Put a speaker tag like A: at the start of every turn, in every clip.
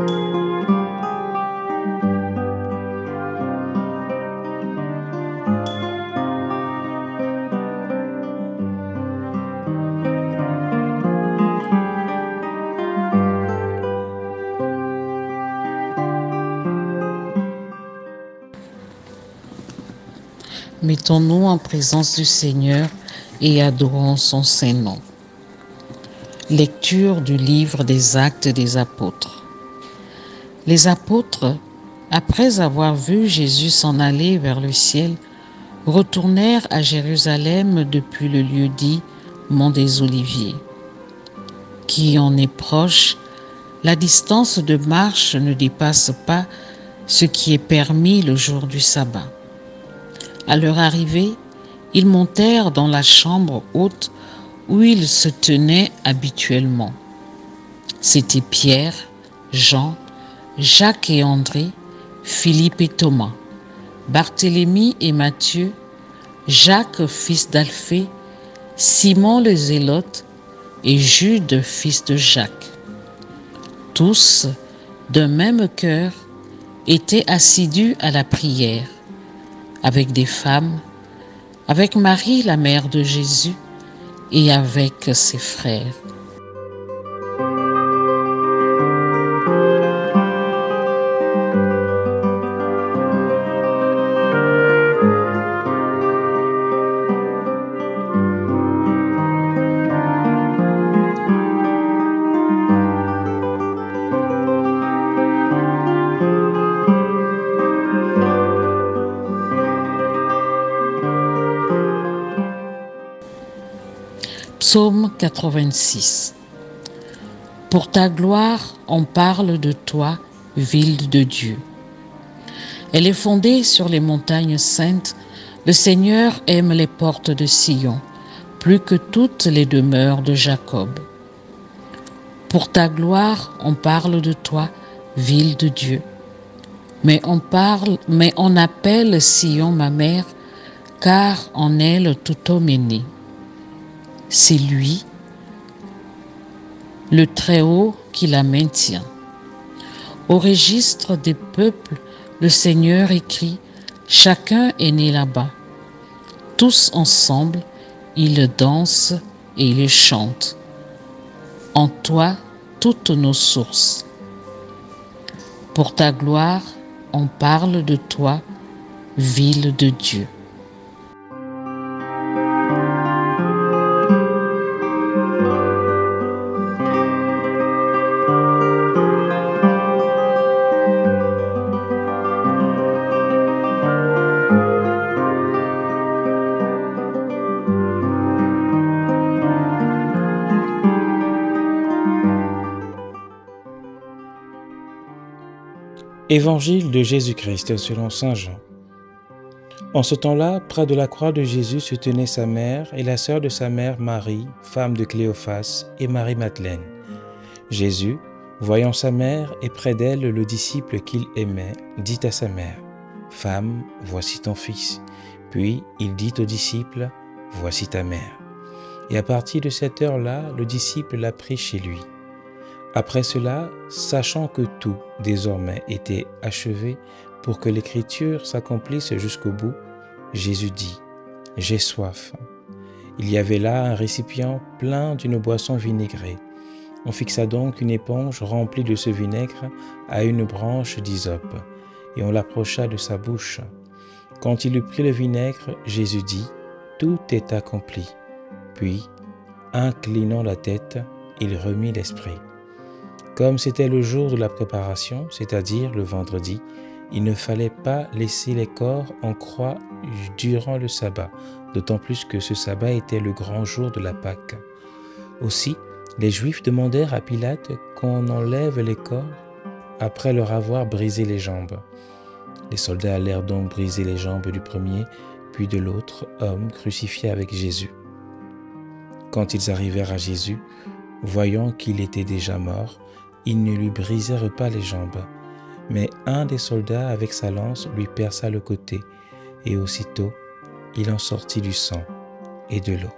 A: Mettons-nous en présence du Seigneur et adorons son saint nom. Lecture du livre des Actes des Apôtres. Les apôtres, après avoir vu Jésus s'en aller vers le ciel, retournèrent à Jérusalem depuis le lieu dit Mont des Oliviers. Qui en est proche, la distance de marche ne dépasse pas ce qui est permis le jour du sabbat. À leur arrivée, ils montèrent dans la chambre haute où ils se tenaient habituellement. C'étaient Pierre, Jean, Jacques et André, Philippe et Thomas, Barthélemy et Matthieu, Jacques fils d'Alphée, Simon le Zélote et Jude fils de Jacques. Tous, d'un même cœur, étaient assidus à la prière, avec des femmes, avec Marie la mère de Jésus et avec ses frères. Psaume 86. Pour ta gloire, on parle de toi, ville de Dieu. Elle est fondée sur les montagnes saintes. Le Seigneur aime les portes de Sion, plus que toutes les demeures de Jacob. Pour ta gloire, on parle de toi, ville de Dieu. Mais on appelle Sion ma mère, car en elle tout homme est né. C'est lui, le Très-Haut, qui la maintient. Au registre des peuples, le Seigneur écrit, chacun est né là-bas. Tous ensemble, ils dansent et ils chantent. En toi, toutes nos sources. Pour ta gloire, on parle de toi, ville de Dieu.
B: Évangile de Jésus-Christ selon saint Jean. En ce temps-là, près de la croix de Jésus se tenaient sa mère et la sœur de sa mère Marie, femme de Cléophas, et Marie-Madeleine. Jésus, voyant sa mère et près d'elle le disciple qu'il aimait, dit à sa mère, « Femme, voici ton fils. » Puis il dit au disciple, « Voici ta mère. » Et à partir de cette heure-là, le disciple l'a pris chez lui. Après cela, sachant que tout, désormais, était achevé pour que l'écriture s'accomplisse jusqu'au bout, Jésus dit, « J'ai soif. » Il y avait là un récipient plein d'une boisson vinaigrée. On fixa donc une éponge remplie de ce vinaigre à une branche d'hysope, et on l'approcha de sa bouche. Quand il eut pris le vinaigre, Jésus dit, « Tout est accompli. » Puis, inclinant la tête, il remit l'esprit. Comme c'était le jour de la préparation, c'est-à-dire le vendredi, il ne fallait pas laisser les corps en croix durant le sabbat, d'autant plus que ce sabbat était le grand jour de la Pâque. Aussi, les Juifs demandèrent à Pilate qu'on enlève les corps après leur avoir brisé les jambes. Les soldats allèrent donc briser les jambes du premier, puis de l'autre homme crucifié avec Jésus. Quand ils arrivèrent à Jésus, voyant qu'il était déjà mort, ils ne lui brisèrent pas les jambes, mais un des soldats avec sa lance lui perça le côté, et aussitôt il en sortit du sang et de l'eau.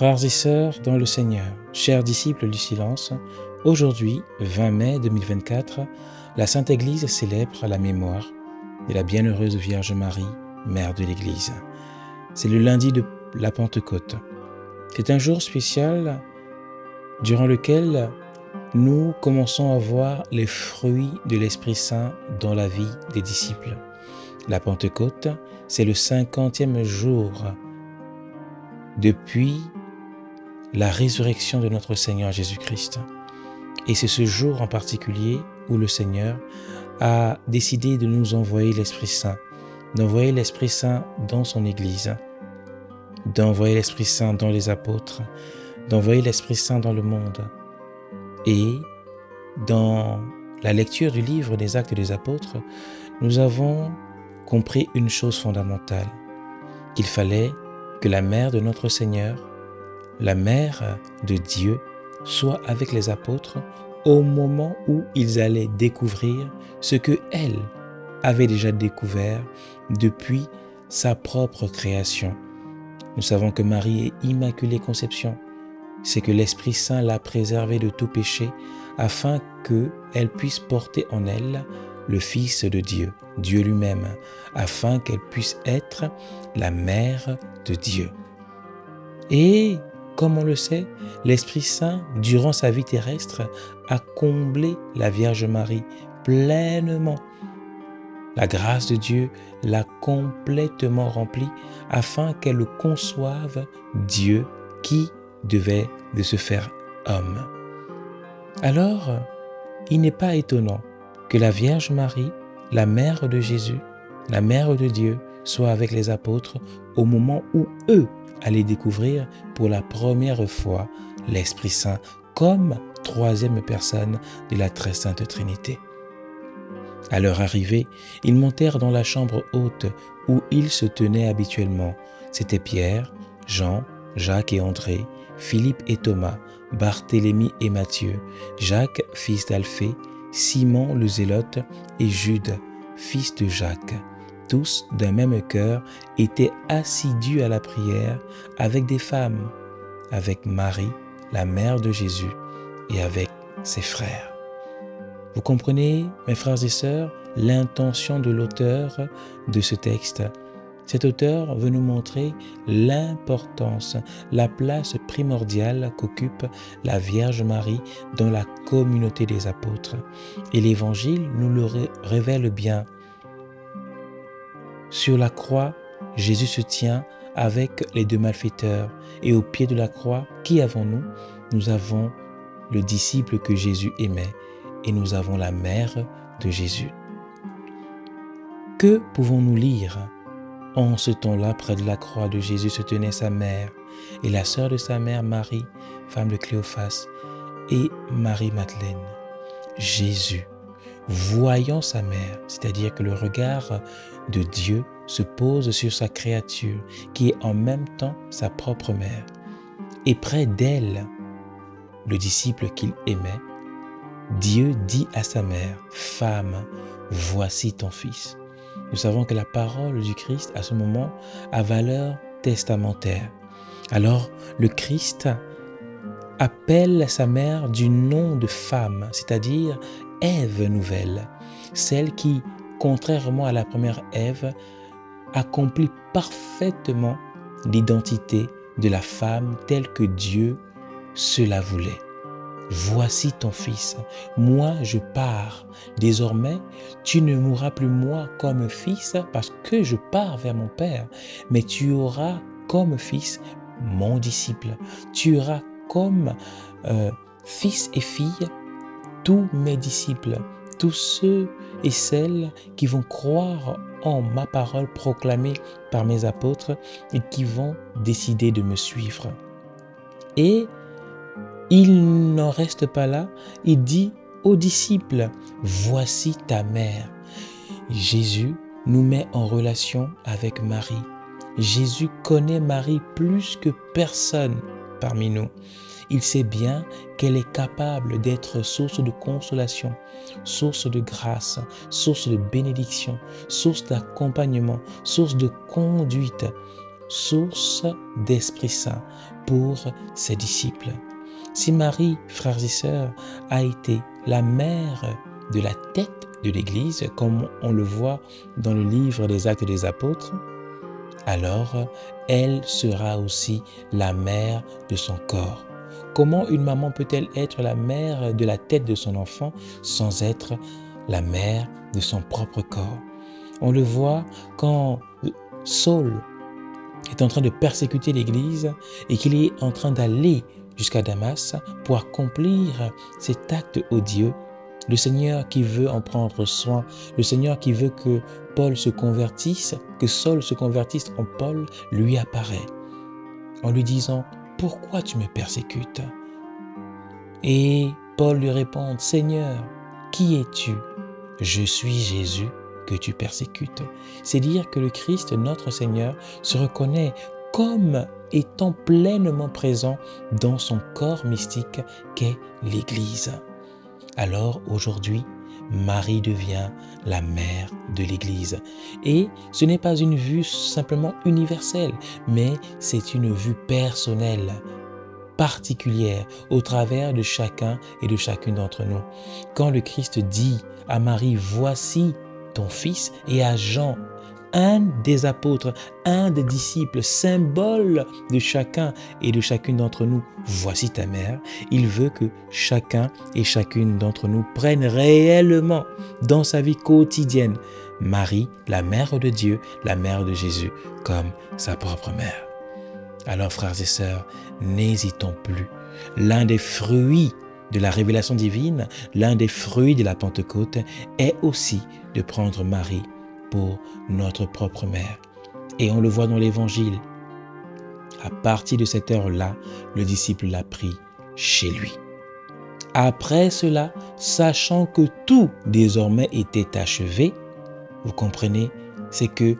B: Frères et sœurs dans le Seigneur, chers disciples du silence, aujourd'hui, 20 mai 2024, la Sainte Église célèbre la mémoire de la bienheureuse Vierge Marie, Mère de l'Église. C'est le lundi de la Pentecôte. C'est un jour spécial durant lequel nous commençons à voir les fruits de l'Esprit Saint dans la vie des disciples. La Pentecôte, c'est le 50e jour depuis la résurrection de notre Seigneur Jésus-Christ. Et c'est ce jour en particulier où le Seigneur a décidé de nous envoyer l'Esprit Saint, d'envoyer l'Esprit Saint dans son Église, d'envoyer l'Esprit Saint dans les apôtres, d'envoyer l'Esprit Saint dans le monde. Et dans la lecture du livre des Actes des Apôtres, nous avons compris une chose fondamentale, qu'il fallait que la mère de notre Seigneur, la mère de Dieu, soit avec les apôtres au moment où ils allaient découvrir ce que elle avait déjà découvert depuis sa propre création. Nous savons que Marie est Immaculée Conception. C'est que l'Esprit Saint l'a préservée de tout péché afin qu'elle puisse porter en elle le Fils de Dieu, Dieu lui-même, afin qu'elle puisse être la mère de Dieu. Et comme on le sait, l'Esprit Saint, durant sa vie terrestre, a comblé la Vierge Marie pleinement. La grâce de Dieu l'a complètement remplie afin qu'elle conçoive Dieu qui devait de se faire homme. Alors, il n'est pas étonnant que la Vierge Marie, la mère de Jésus, la mère de Dieu, soit avec les apôtres au moment où eux allaient découvrir pour la première fois l'Esprit Saint comme troisième personne de la très sainte Trinité. À leur arrivée, ils montèrent dans la chambre haute où ils se tenaient habituellement. C'étaient Pierre, Jean, Jacques et André, Philippe et Thomas, Barthélemy et Matthieu, Jacques, fils d'Alphée, Simon le Zélote et Jude, fils de Jacques. Tous, d'un même cœur, étaient assidus à la prière avec des femmes, avec Marie, la mère de Jésus, et avec ses frères. Vous comprenez, mes frères et sœurs, l'intention de l'auteur de ce texte. Cet auteur veut nous montrer l'importance, la place primordiale qu'occupe la Vierge Marie dans la communauté des apôtres. Et l'Évangile nous le révèle bien. Sur la croix, Jésus se tient avec les deux malfaiteurs. Et au pied de la croix, qui avons-nous? Nous avons le disciple que Jésus aimait et nous avons la mère de Jésus. Que pouvons-nous lire? En ce temps-là, près de la croix de Jésus se tenait sa mère et la sœur de sa mère, Marie, femme de Cléophas, et Marie-Madeleine. Jésus, voyant sa mère, c'est-à-dire que le regard de Dieu se pose sur sa créature, qui est en même temps sa propre mère. Et près d'elle, le disciple qu'il aimait, Dieu dit à sa mère, « Femme, voici ton fils ». Nous savons que la parole du Christ, à ce moment, a valeur testamentaire. Alors, le Christ appelle sa mère du nom de femme, c'est-à-dire Ève nouvelle, celle qui, contrairement à la première Ève, accomplit parfaitement l'identité de la femme telle que Dieu se la voulait. Voici ton fils, moi je pars. Désormais, tu ne mourras plus moi comme fils parce que je pars vers mon Père, mais tu auras comme fils mon disciple. Tu auras comme fils et filles tous mes disciples, tous ceux et celles qui vont croire en ma parole proclamée par mes apôtres et qui vont décider de me suivre. Et il n'en reste pas là, il dit aux disciples, « Voici ta mère ». Jésus nous met en relation avec Marie. Jésus connaît Marie plus que personne parmi nous. Il sait bien qu'elle est capable d'être source de consolation, source de grâce, source de bénédiction, source d'accompagnement, source de conduite, source d'Esprit Saint pour ses disciples. Si Marie, frères et sœurs, a été la mère de la tête de l'Église, comme on le voit dans le livre des Actes des Apôtres, alors elle sera aussi la mère de son corps. Comment une maman peut-elle être la mère de la tête de son enfant sans être la mère de son propre corps? On le voit quand Saul est en train de persécuter l'Église et qu'il est en train d'aller jusqu'à Damas pour accomplir cet acte odieux. Le Seigneur qui veut en prendre soin, le Seigneur qui veut que Paul se convertisse, que Saul se convertisse en Paul, lui apparaît en lui disant « Pourquoi tu me persécutes ?» Et Paul lui répond « Seigneur, qui es-tu » ? « Je suis Jésus que tu persécutes. » C'est dire que le Christ, notre Seigneur, se reconnaît comme étant pleinement présent dans son corps mystique qu'est l'Église. Alors aujourd'hui, Marie devient la mère de l'Église. Et ce n'est pas une vue simplement universelle, mais c'est une vue personnelle, particulière, au travers de chacun et de chacune d'entre nous. Quand le Christ dit à Marie, « Voici ton fils » et à Jean, un des apôtres, un des disciples, symbole de chacun et de chacune d'entre nous, « Voici ta mère », il veut que chacun et chacune d'entre nous prenne réellement dans sa vie quotidienne Marie, la mère de Dieu, la mère de Jésus, comme sa propre mère. Alors, frères et sœurs, n'hésitons plus. L'un des fruits de la révélation divine, l'un des fruits de la Pentecôte est aussi de prendre Marie pour notre propre mère. Et on le voit dans l'Évangile. À partir de cette heure-là, le disciple l'a pris chez lui. Après cela, sachant que tout désormais était achevé, vous comprenez, c'est que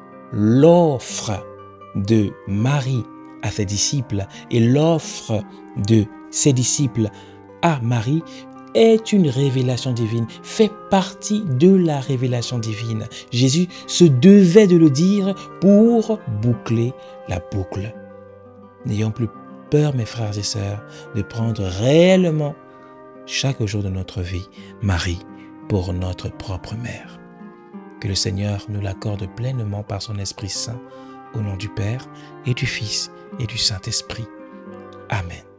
B: l'offre de Marie à ses disciples et l'offre de ses disciples à Marie est une révélation divine, fait partie de la révélation divine. Jésus se devait de le dire pour boucler la boucle. N'ayons plus peur, mes frères et sœurs, de prendre réellement chaque jour de notre vie Marie pour notre propre mère. Que le Seigneur nous l'accorde pleinement par son Esprit Saint, au nom du Père et du Fils et du Saint-Esprit. Amen.